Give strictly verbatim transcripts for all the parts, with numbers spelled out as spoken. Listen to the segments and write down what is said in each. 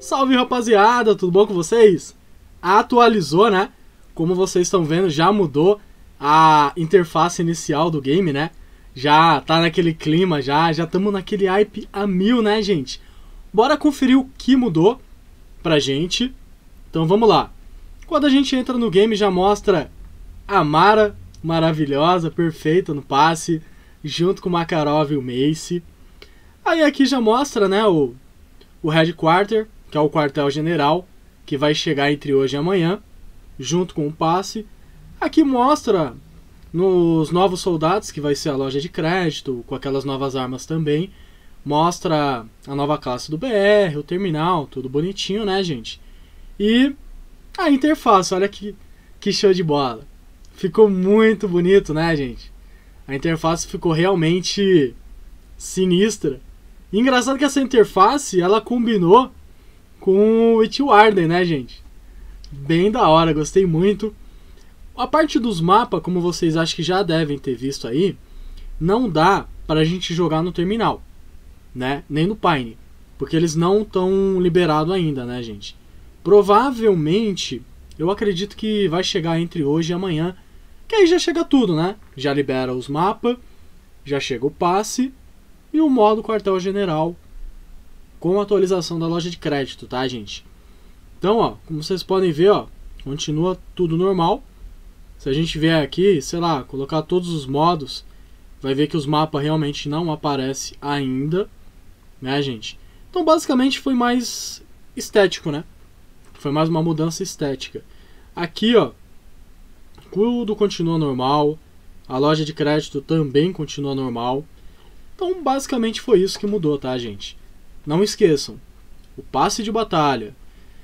Salve, rapaziada, tudo bom com vocês? Atualizou, né? Como vocês estão vendo, já mudou a interface inicial do game, né? Já tá naquele clima, já já estamos naquele hype a mil, né, gente? Bora conferir o que mudou pra gente. Então vamos lá. Quando a gente entra no game, já mostra a Mara, maravilhosa, perfeita no passe, junto com o Makarov e o Mace. Aí aqui já mostra, né, o, o Headquarter, que é o quartel-general, que vai chegar entre hoje e amanhã, junto com o passe. Aqui mostra nos novos soldados, que vai ser a loja de crédito, com aquelas novas armas também. Mostra a nova classe do B R, o terminal, tudo bonitinho, né, gente? E a interface, olha que, que show de bola. Ficou muito bonito, né, gente? A interface ficou realmente sinistra. E engraçado que essa interface, ela combinou com o Witchwarden, né, gente? Bem da hora, gostei muito. A parte dos mapas, como vocês acho que já devem ter visto aí, não dá para a gente jogar no terminal, né? Nem no Pine, porque eles não estão liberados ainda, né, gente? Provavelmente, eu acredito que vai chegar entre hoje e amanhã, que aí já chega tudo, né? Já libera os mapas, já chega o passe e o modo quartel-general com a atualização da loja de crédito, tá, gente? Então, ó, como vocês podem ver, ó, continua tudo normal. Se a gente vier aqui, sei lá, colocar todos os modos, vai ver que os mapas realmente não aparecem ainda, né, gente? Então, basicamente, foi mais estético, né? Foi mais uma mudança estética. Aqui, ó, tudo continua normal. A loja de crédito também continua normal. Então, basicamente, foi isso que mudou, tá, gente? Não esqueçam, o passe de batalha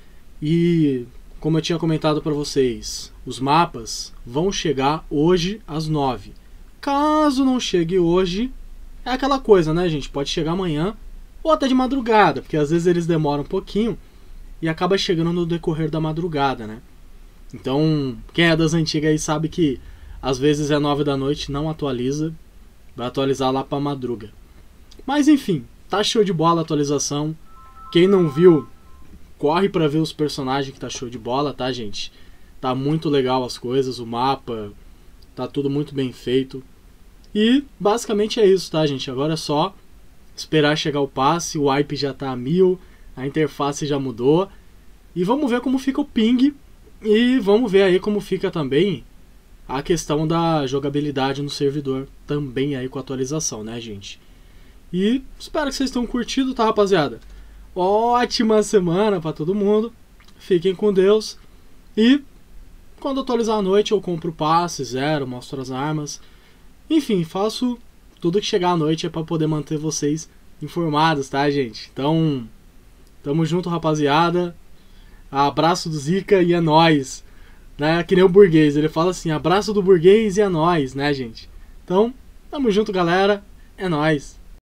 e, como eu tinha comentado para vocês, os mapas vão chegar hoje às nove. Caso não chegue hoje, é aquela coisa, né, gente? Pode chegar amanhã ou até de madrugada, porque às vezes eles demoram um pouquinho e acaba chegando no decorrer da madrugada, né? Então, quem é das antigas aí sabe que às vezes é nove da noite, não atualiza, vai atualizar lá pra madruga. Mas enfim, tá show de bola a atualização. Quem não viu, corre pra ver os personagens que tá show de bola, tá, gente? Tá muito legal as coisas, o mapa, tá tudo muito bem feito. E basicamente é isso, tá, gente? Agora é só esperar chegar o passe, o hype já tá a mil, a interface já mudou. E vamos ver como fica o ping. E vamos ver aí como fica também a questão da jogabilidade no servidor. Também aí com a atualização, né, gente? E espero que vocês tenham curtido, tá, rapaziada? Ótima semana pra todo mundo. Fiquem com Deus. E quando atualizar a noite eu compro o passe, zero, mostro as armas. Enfim, faço tudo que chegar à noite é pra poder manter vocês informados, tá, gente? Então, tamo junto, rapaziada. Abraço do Zika e é nóis, né? Que nem o burguês, ele fala assim, abraço do burguês e é nóis, né, gente? Então, tamo junto, galera, é nóis.